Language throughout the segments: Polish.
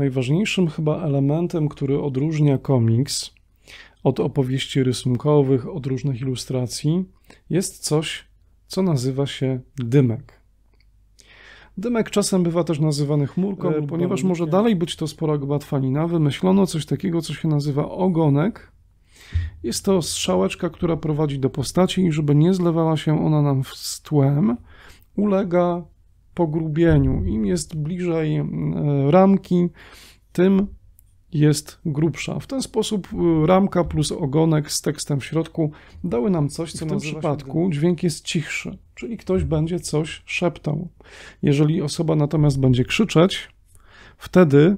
najważniejszym chyba elementem, który odróżnia komiks od opowieści rysunkowych, od różnych ilustracji, jest coś, co nazywa się dymek. Dymek czasem bywa też nazywany chmurką, ponieważ może dalej być to spora gmatwanina. Wymyślono coś takiego, co się nazywa ogonek. Jest to strzałeczka, która prowadzi do postaci i żeby nie zlewała się ona nam z tłem, ulega pogrubieniu. Im jest bliżej ramki, tym jest grubsza. W ten sposób ramka plus ogonek z tekstem w środku dały nam coś, co w tym przypadku dźwięk jest cichszy, czyli ktoś będzie coś szeptał. Jeżeli osoba natomiast będzie krzyczeć, wtedy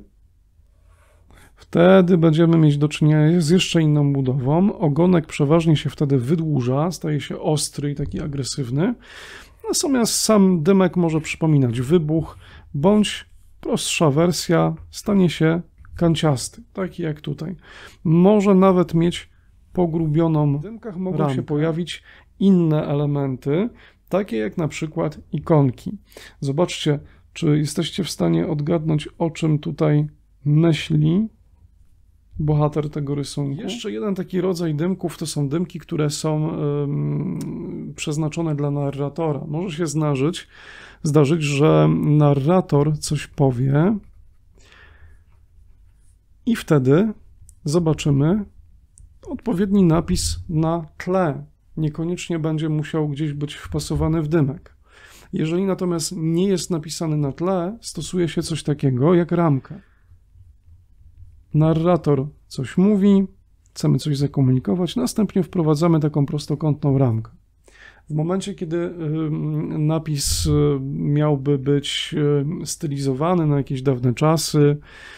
będziemy mieć do czynienia z jeszcze inną budową. Ogonek przeważnie się wtedy wydłuża, staje się ostry i taki agresywny. Natomiast sam dymek może przypominać wybuch, bądź prostsza wersja stanie się kanciasty, taki jak tutaj. Może nawet mieć pogrubioną. W dymkach mogą się pojawić inne elementy, takie jak na przykład ikonki. Zobaczcie, czy jesteście w stanie odgadnąć, o czym tutaj myśli bohater tego rysunku. Jeszcze jeden taki rodzaj dymków to są dymki, które są przeznaczone dla narratora. Może się zdarzyć, że narrator coś powie i wtedy zobaczymy odpowiedni napis na tle. Niekoniecznie będzie musiał gdzieś być wpasowany w dymek. Jeżeli natomiast nie jest napisany na tle, stosuje się coś takiego jak ramkę. Narrator coś mówi, chcemy coś zakomunikować, następnie wprowadzamy taką prostokątną ramkę. W momencie, kiedy napis miałby być stylizowany na jakieś dawne czasy,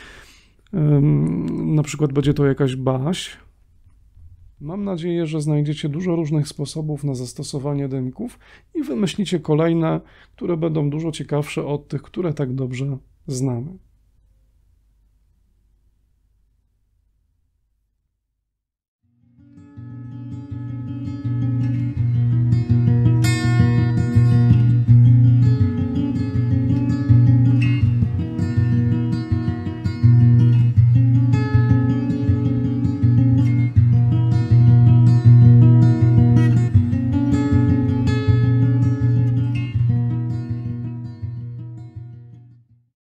na przykład będzie to jakaś baśń, mam nadzieję, że znajdziecie dużo różnych sposobów na zastosowanie dymków i wymyślicie kolejne, które będą dużo ciekawsze od tych, które tak dobrze znamy.